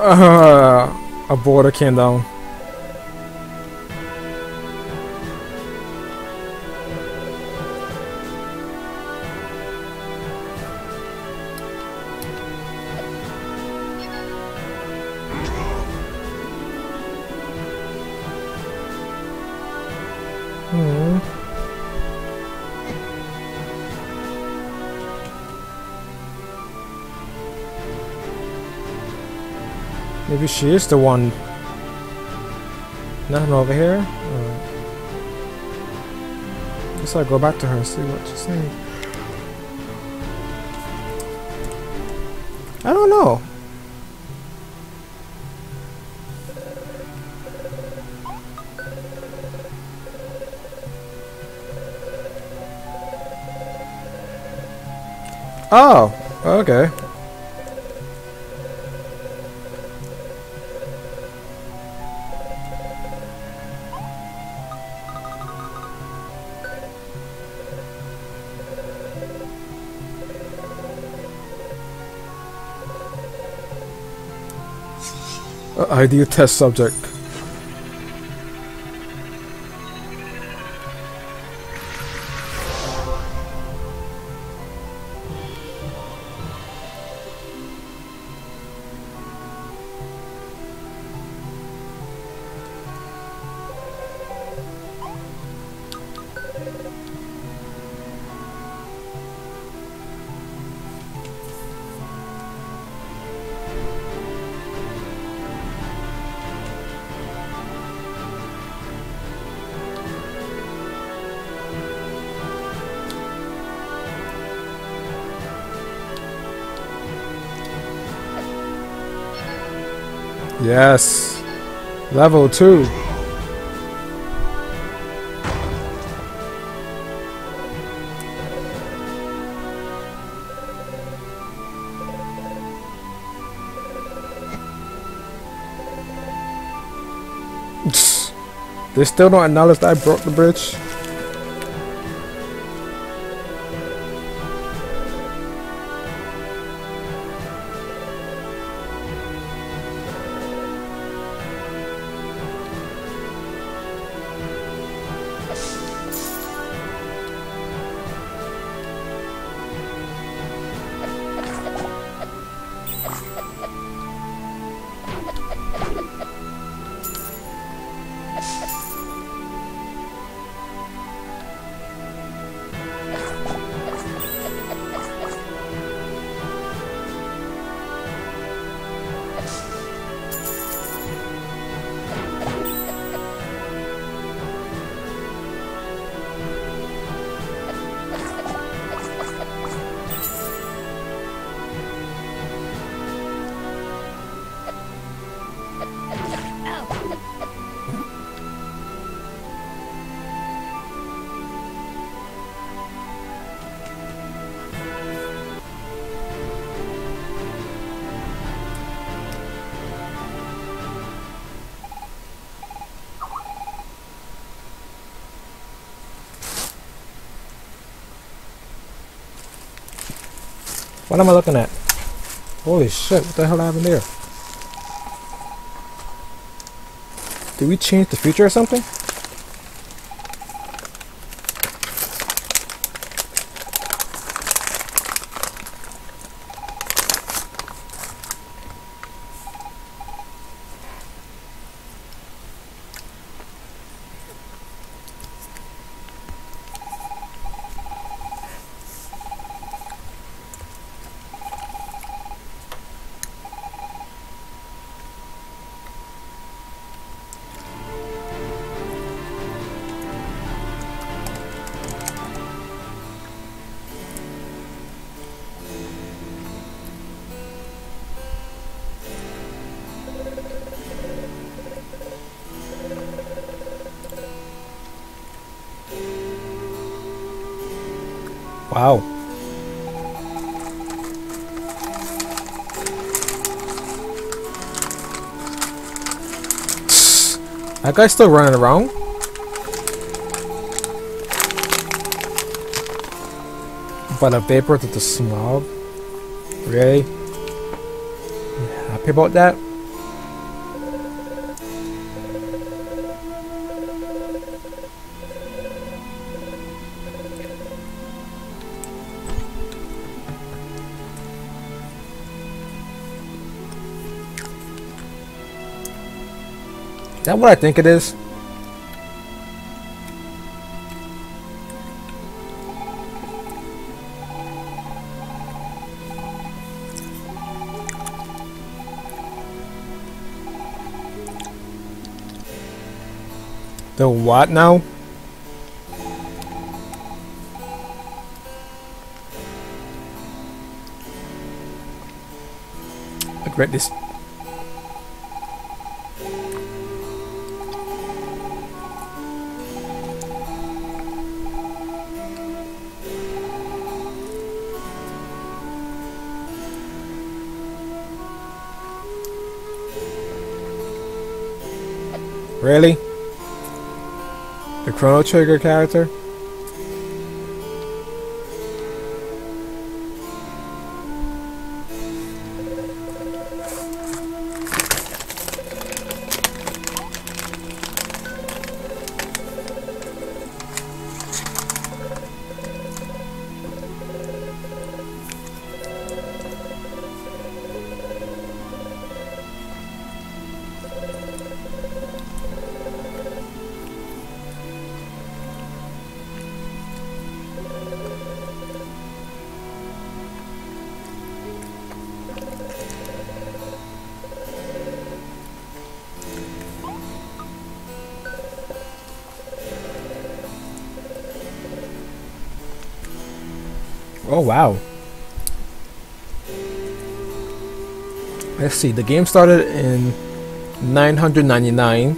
A boulder came down. Maybe she is the one. Nothing over here? Guess I'll go back to her and see what she's saying. I don't know. Oh, okay. Ideal test subject. Yes. Level 2. They still don't acknowledge that I broke the bridge. What am I looking at? Holy shit, what the hell happened there? Did we change the future or something? Wow. That guy's still running around? But a vapor to the smog? Really? You happy about that? that what I think it is? The what now? Look at this. Really? The Chrono Trigger character? Oh wow. Let's see, the game started in 999.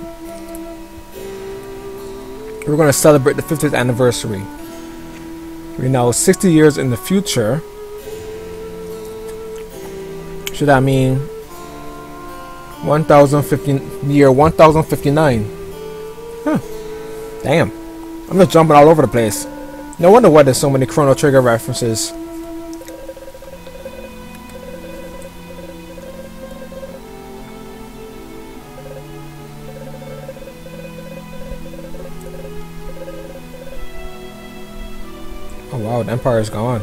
We're going to celebrate the 50th anniversary. We're now 60 years in the future. Should that mean 1059? Huh. Damn. I'm just jumping all over the place. No wonder why there's so many Chrono Trigger references. Oh wow, the Empire is gone.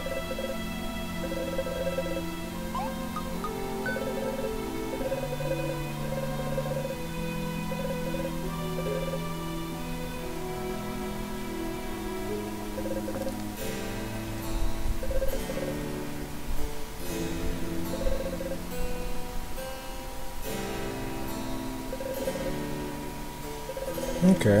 Okay.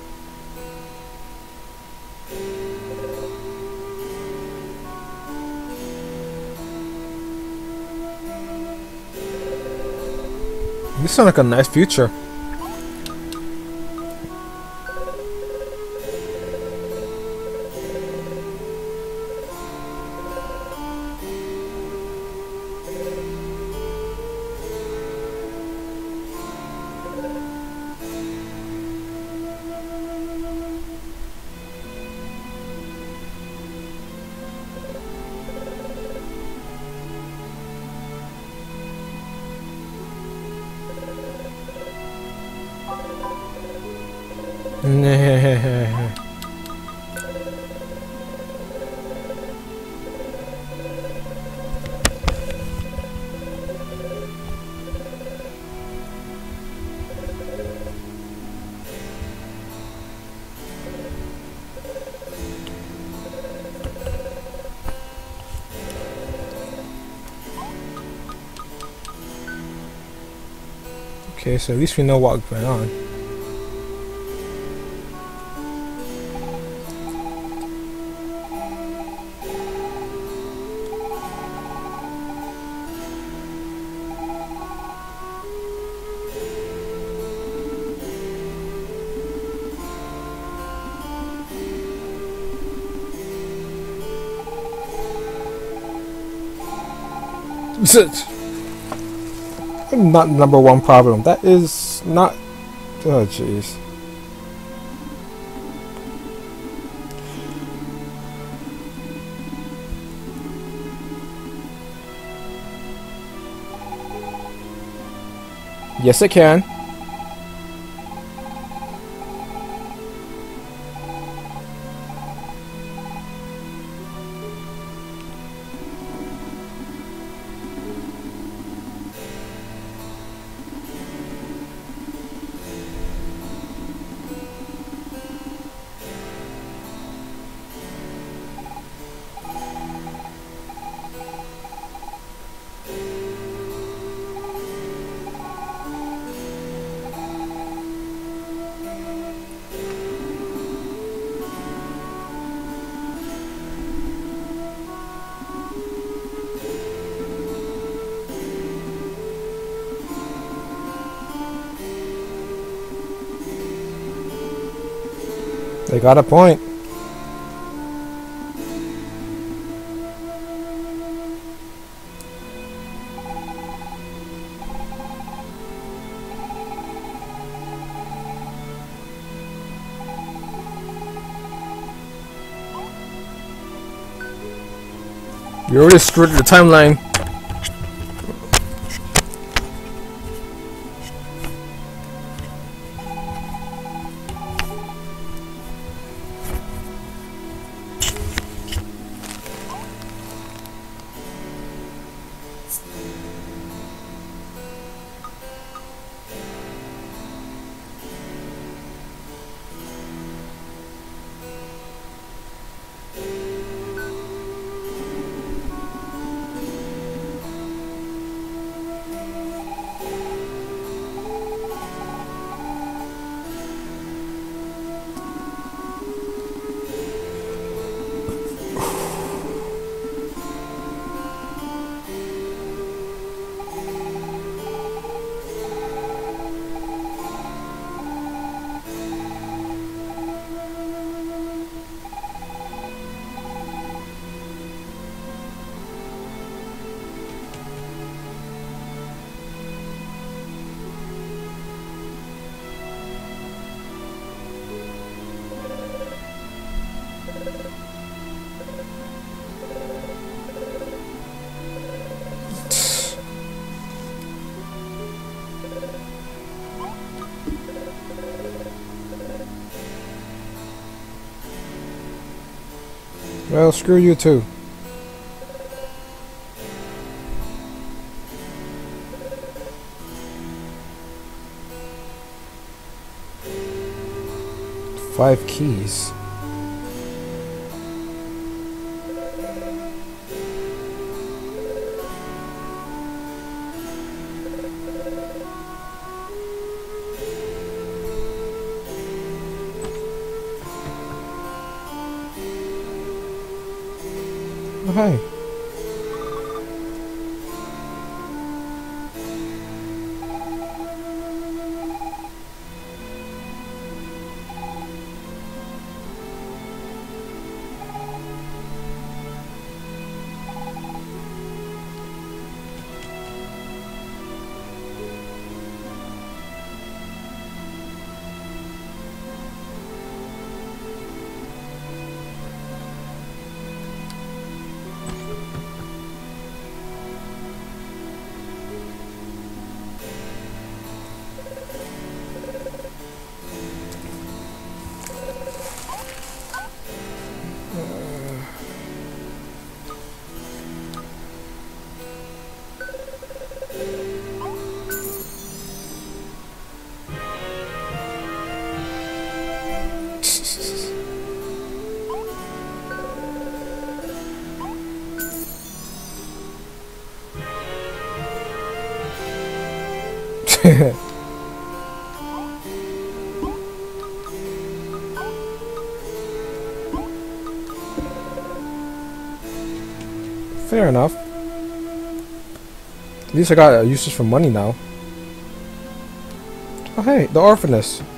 This sounds like a nice future. Okay, so at least we know what's going on. Not number one problem. That is not. Oh jeez. Yes, it can. They got a point. You already screwed the timeline. Well, screw you too. Five keys. Oh, hi. Fair enough. At least I got uses for money now. Oh hey, the orphaness.